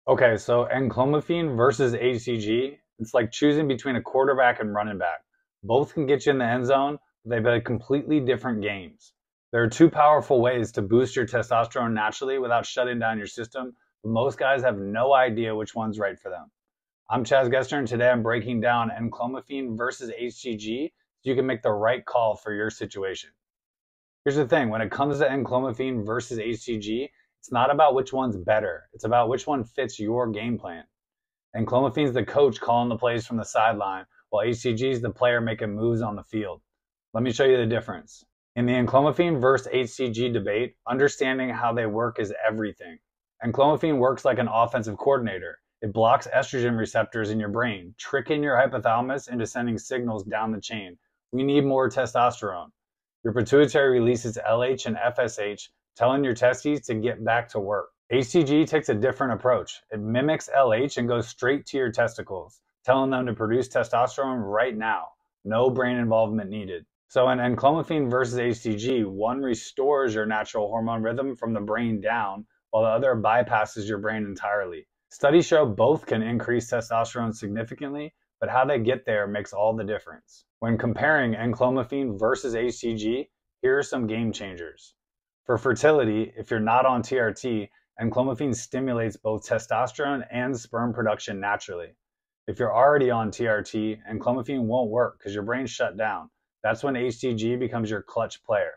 Okay, so enclomiphene versus HCG, it's like choosing between a quarterback and running back. Both can get you in the end zone, but they play completely different games. There are two powerful ways to boost your testosterone naturally without shutting down your system, but most guys have no idea which one's right for them. I'm Chaz Gester, and today I'm breaking down enclomiphene versus HCG so you can make the right call for your situation. Here's the thing, when it comes to enclomiphene versus HCG, it's not about which one's better. It's about which one fits your game plan. Enclomiphene's the coach calling the plays from the sideline, while HCG is the player making moves on the field. Let me show you the difference. In the enclomiphene versus HCG debate, understanding how they work is everything. Enclomiphene works like an offensive coordinator. It blocks estrogen receptors in your brain, tricking your hypothalamus into sending signals down the chain. We need more testosterone. Your pituitary releases LH and FSH, telling your testes to get back to work. HCG takes a different approach. It mimics LH and goes straight to your testicles, telling them to produce testosterone right now. No brain involvement needed. So in enclomiphene versus HCG, one restores your natural hormone rhythm from the brain down, while the other bypasses your brain entirely. Studies show both can increase testosterone significantly, but how they get there makes all the difference. When comparing enclomiphene versus HCG, here are some game changers. For fertility, if you're not on TRT, enclomiphene stimulates both testosterone and sperm production naturally. If you're already on TRT, enclomiphene won't work because your brain's shut down. That's when HCG becomes your clutch player.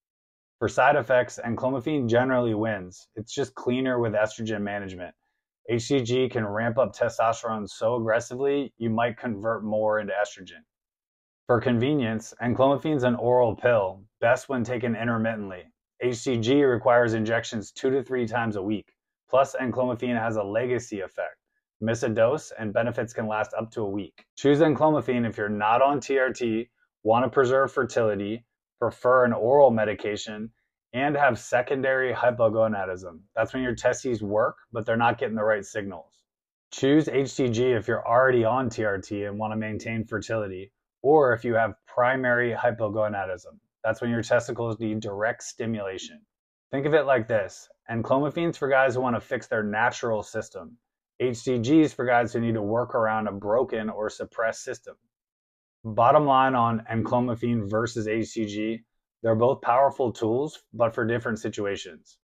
For side effects, enclomiphene generally wins. It's just cleaner with estrogen management. HCG can ramp up testosterone so aggressively, you might convert more into estrogen. For convenience, enclomiphene's an oral pill, best when taken intermittently. HCG requires injections 2 to 3 times a week. Plus, enclomiphene has a legacy effect. Miss a dose and benefits can last up to a week. Choose enclomiphene if you're not on TRT, want to preserve fertility, prefer an oral medication, and have secondary hypogonadism. That's when your testes work, but they're not getting the right signals. Choose HCG if you're already on TRT and want to maintain fertility, or if you have primary hypogonadism. That's when your testicles need direct stimulation. Think of it like this. Enclomiphene's for guys who want to fix their natural system. HCG's for guys who need to work around a broken or suppressed system. Bottom line on enclomiphene versus HCG, they're both powerful tools, but for different situations.